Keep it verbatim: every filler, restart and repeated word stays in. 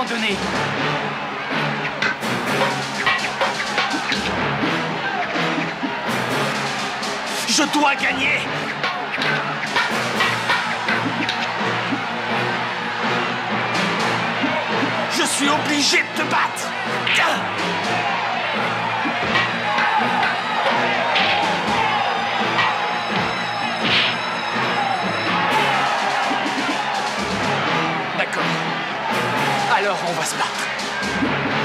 abandonner. Je dois gagner. Je suis obligé de te battre. D'accord. Alors on va se battre.